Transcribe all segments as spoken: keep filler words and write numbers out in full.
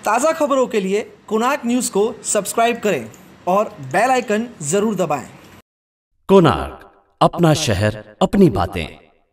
ताज़ा खबरों के लिए कोणार्क न्यूज़ को सब्सक्राइब करें और बेल आइकन ज़रूर दबाएं। कोणार्क, अपना शहर अपनी बातें।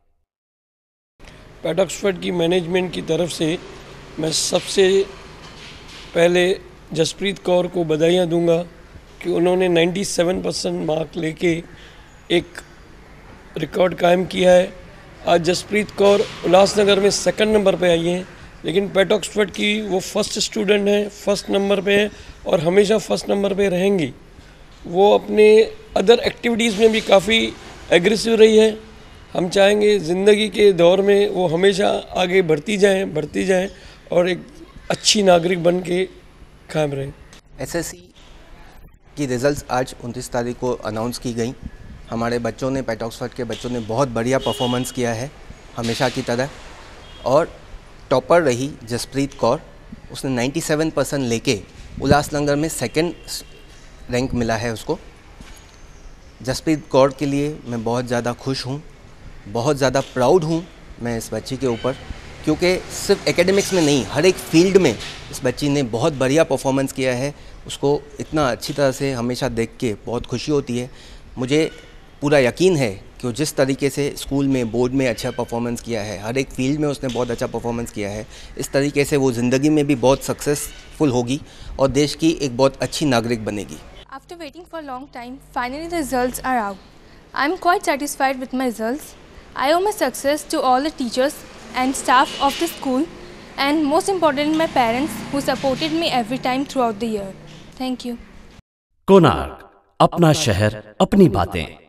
पैट ऑक्सफोर्ड की मैनेजमेंट की तरफ से मैं सबसे पहले जसप्रीत कौर को बधाइयाँ दूंगा कि उन्होंने सत्तानवे परसेंट मार्क लेके एक रिकॉर्ड कायम किया है। आज जसप्रीत कौर उल्लासनगर में सेकंड नंबर पे आई हैं, लेकिन पैट ऑक्सफोर्ड की वो फर्स्ट स्टूडेंट हैं, फर्स्ट नंबर पे हैं और हमेशा फर्स्ट नंबर पे रहेंगी। वो अपने अदर एक्टिविटीज़ में भी काफ़ी एग्रेसिव रही है। हम चाहेंगे ज़िंदगी के दौर में वो हमेशा आगे बढ़ती जाएं बढ़ती जाएं और एक अच्छी नागरिक बन के कायम रहें। एसएससी की रिज़ल्ट्स आज उनतीस तारीख को अनाउंस की गई। हमारे बच्चों ने, पैट ऑक्सफोर्ड के बच्चों ने बहुत बढ़िया परफॉर्मेंस किया है हमेशा की तरह। और टॉपर रही जसप्रीत कौर, उसने सत्तानवे परसेंट लेके उल्लासनगर में सेकंड रैंक मिला है उसको। जसप्रीत कौर के लिए मैं बहुत ज़्यादा खुश हूँ, बहुत ज़्यादा प्राउड हूँ मैं इस बच्ची के ऊपर, क्योंकि सिर्फ एकेडमिक्स में नहीं, हर एक फील्ड में इस बच्ची ने बहुत बढ़िया परफॉर्मेंस किया है। उसको इतना अच्छी तरह से हमेशा देख के बहुत खुशी होती है। मुझे पूरा यकीन है कि वो जिस तरीके से स्कूल में, बोर्ड में अच्छा परफॉर्मेंस किया है, हर एक फील्ड में उसने बहुत अच्छा परफॉर्मेंस किया है, इस तरीके से वो ज़िंदगी में भी बहुत सक्सेसफुल होगी और देश की एक बहुत अच्छी नागरिक बनेगी। After waiting for a long time, finally the results are out. I am quite satisfied with my results. I owe my success to all the teachers and staff of the school, and most importantly my parents who supported me every time throughout the year. Thank you. Konark, अपना शहर अपनी बातें।